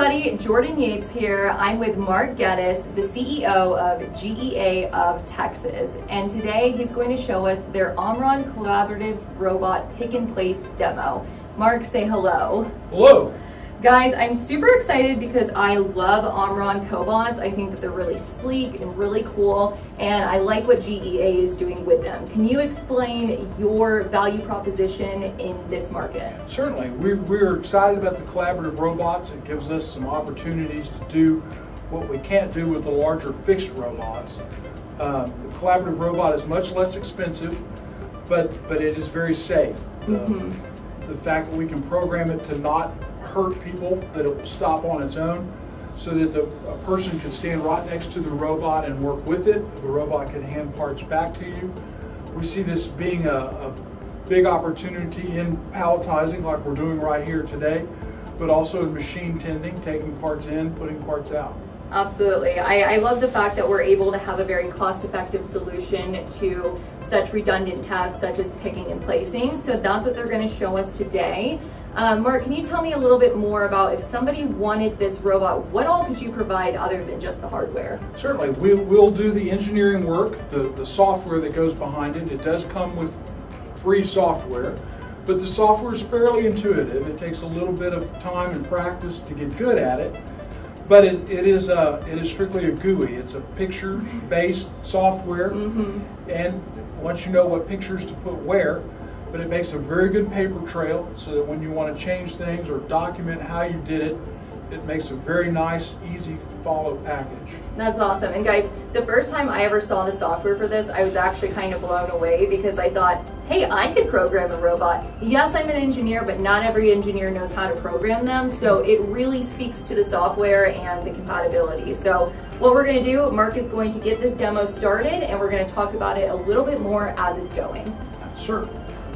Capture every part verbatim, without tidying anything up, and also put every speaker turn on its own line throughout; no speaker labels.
everybody, Jordan Yates here. I'm with Mark Geddes, the C E O of G E A of Texas, and today he's going to show us their Omron Collaborative Robot Pick and Place demo. Mark, say hello.
Hello.
Guys, I'm super excited because I love Omron cobots. I think that they're really sleek and really cool, and I like what G E A is doing with them. Can you explain your value proposition in this market?
Certainly. We, we're excited about the collaborative robots. It gives us some opportunities to do what we can't do with the larger fixed robots. Um, the collaborative robot is much less expensive, but, but it is very safe. The, mm-hmm. the fact that we can program it to not hurt people, that it will stop on its own, so that the, a person can stand right next to the robot and work with it. The robot can hand parts back to you. We see this being a, a big opportunity in palletizing like we're doing right here today, but also in machine tending, taking parts in, putting parts out.
Absolutely. I, I love the fact that we're able to have a very cost-effective solution to such redundant tasks such as picking and placing. So that's what they're going to show us today. Um, Mark, can you tell me a little bit more about if somebody wanted this robot, what all could you provide other than just the hardware?
Certainly. We, we'll do the engineering work, the, the software that goes behind it. It does come with free software, but the software is fairly intuitive. It takes a little bit of time and practice to get good at it. But it, it, is a, it is strictly a G U I. It's a picture-based software, mm-hmm. and once you know what pictures to put where, but it makes a very good paper trail so that when you want to change things or document how you did it, it makes a very nice, easy to follow package.
That's awesome. And guys, the first time I ever saw the software for this, I was actually kind of blown away because I thought, hey, I could program a robot. Yes, I'm an engineer, but not every engineer knows how to program them. So it really speaks to the software and the compatibility. So what we're going to do, Mark is going to get this demo started, and we're going to talk about it a little bit more as it's going.
Sure.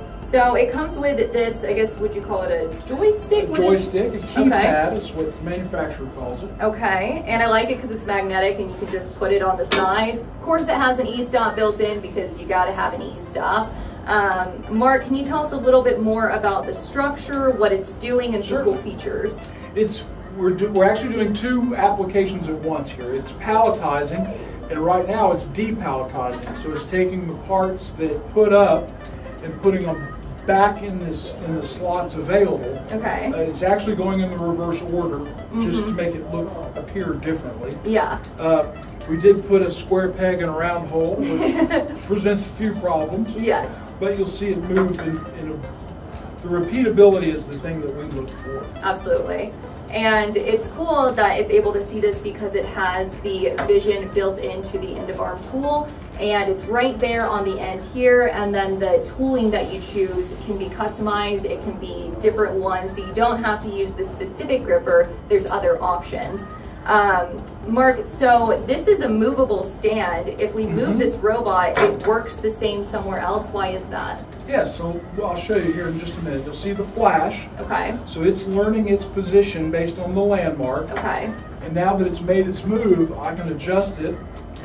So it comes with this, I guess, would you call it a joystick?
A joystick, a keypad
okay.
is what the manufacturer calls it.
Okay, and I like it because it's magnetic and you can just put it on the side. Of course, it has an e-stop built in because you got to have an e-stop. Um, Mark, can you tell us a little bit more about the structure, what it's doing, and some cool features?
It's we're do, we're actually doing two applications at once here. It's palletizing, and right now it's depalletizing. So it's taking the parts that it put up and putting them back in this in the slots available.
Okay. Uh,
it's actually going in the reverse order, mm-hmm. just to make it look appear differently.
Yeah.
Uh, we did put a square peg in a round hole, which presents a few problems.
Yes.
But you'll see it move in, in a, the repeatability is the thing that we look for.
Absolutely. And it's cool that it's able to see this because it has the vision built into the end of arm tool, and it's right there on the end here, and then the tooling that you choose can be customized. It can be different ones, so you don't have to use the specific gripper. There's other options. Um, Mark, so this is a movable stand. If we move mm-hmm. this robot, it works the same somewhere else. Why is that?
Yes, so I'll show you here in just a minute. You'll see the flash.
Okay.
So it's learning its position based on the landmark.
Okay.
And now that it's made its move, I can adjust it.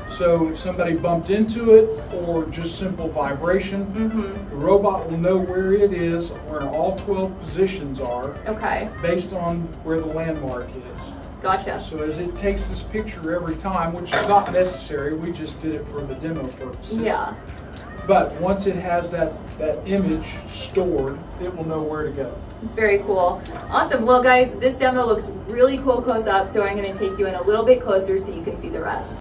So if somebody bumped into it or just simple vibration, mm-hmm. the robot will know where it is, where all twelve positions are. Okay. Based on where the landmark is.
Gotcha.
So as it takes this picture every time, which is not necessary, we just did it for the demo purposes.
Yeah.
But once it has that, that image stored, it will know where to go.
It's very cool. Awesome. Well, guys, this demo looks really cool close up, so I'm going to take you in a little bit closer so you can see the rest.